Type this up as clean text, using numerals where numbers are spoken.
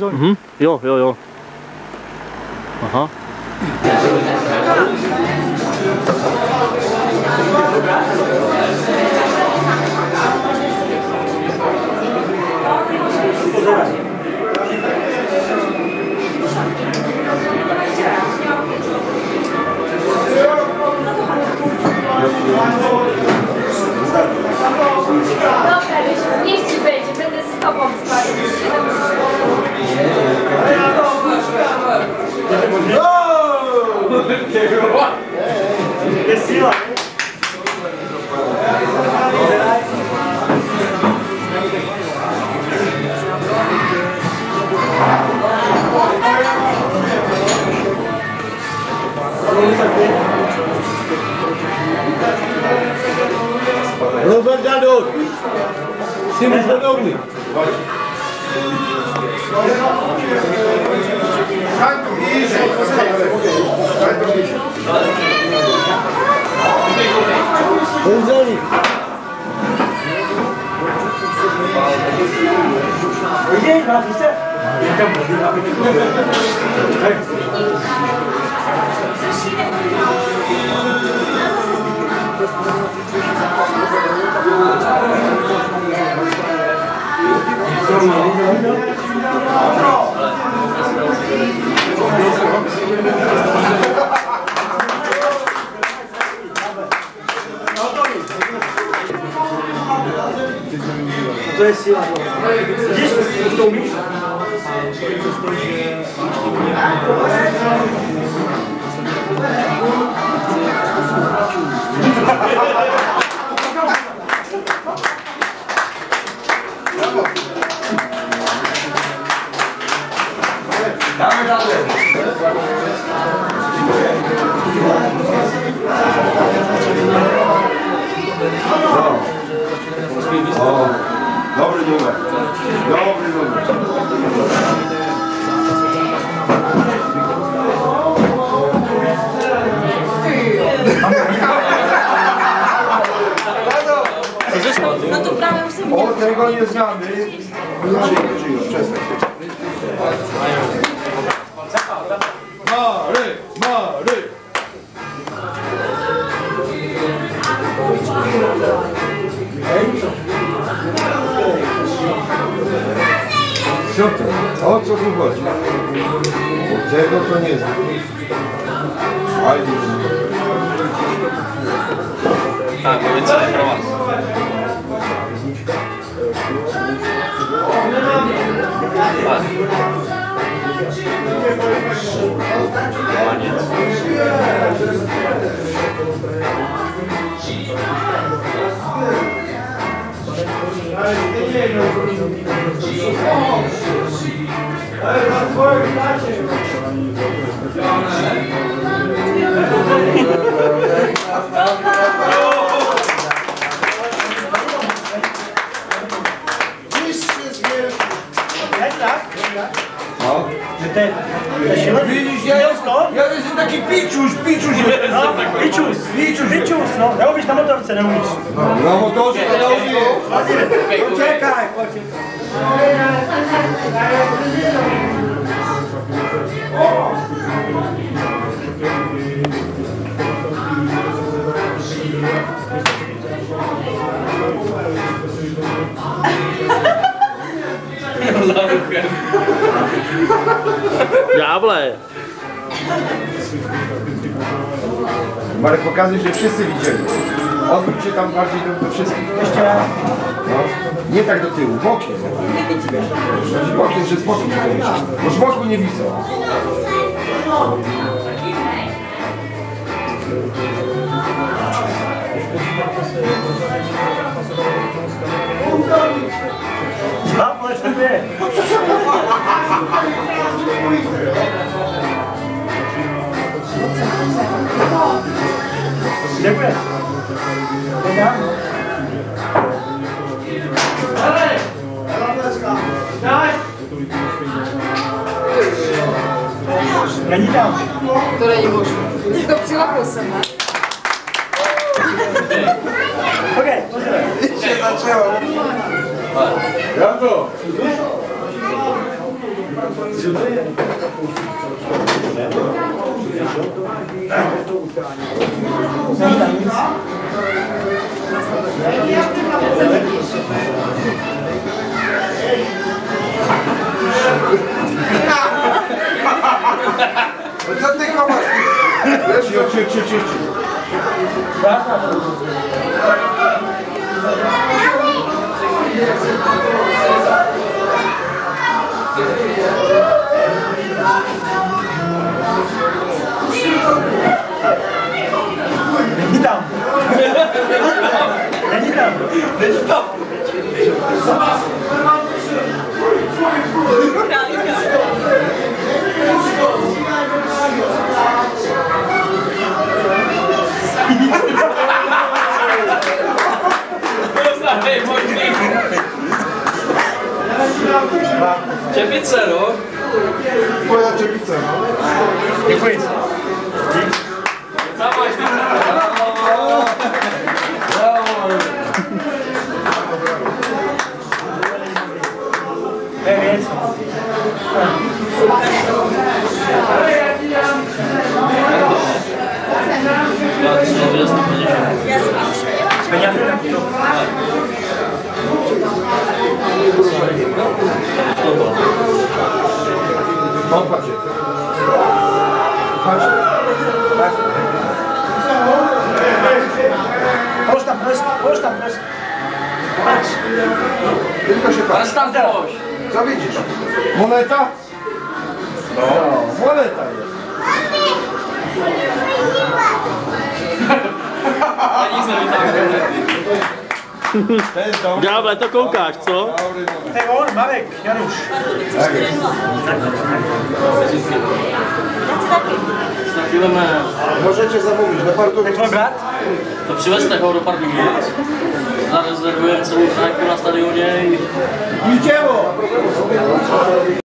Mhm. Jo, jo, jo. Aha. Niech ci będzie, będę z tobą spać. Jest siła. Robert Gadot! Syn jest podobny. Stań tu bliżej. Stań tu bliżej. Benzonik. Idzie, napisze. To jest siła. Gdzieś to umiesz? Damy dalej. O, dobry numer. Dobry numer. No to brałem już sobie. O, tego nie znamy. Przyjął, przestań. Mary! Mary! Co to? O co tu chodzi? Bo tego to nie znam. Fajnie. Tak, powiedz sobie prowadz. Widzisz, ja jestem taki piczuś. No, Picius, no. Ja umiesz na motorce, nie umiesz. Na motorze to ja umiem. Poczekaj, Diable. Marek, pokazuj, że wszyscy widzieli. Odwróć się tam bardziej do wszystkich. jeszcze raz. No. Nie tak do tyłu, bokiem. Bokiem, że z boku nie widzisz. Bo z boku nie widzę. Zapłać sobie. Dziękuję. Ja nie dam. Które nie można. To psychopusem, no? Okej, pozdrawiam. Się zaczęło. Brawo! Co ty chowasz? Ciu. Není tam. Není tam. Není tam. Čepice, no? Twoja czepica, no. Děkuji. Dawaj, To je věc. Peněz. Popatrz. Patrz. Połóż tam prst. Patrz. Tylko się patrz. tam coś. Co widzisz? Moneta? No, moneta jest. Ja nic nie widziałem. Diable, to koukáš, co? To je on, Marek, Januš. Tak jest. Możecie zamówić na To je tvoj partu. brat? To přivezte ho do parku. Zarezervujeme celou trajku na stadioně. I dzieło!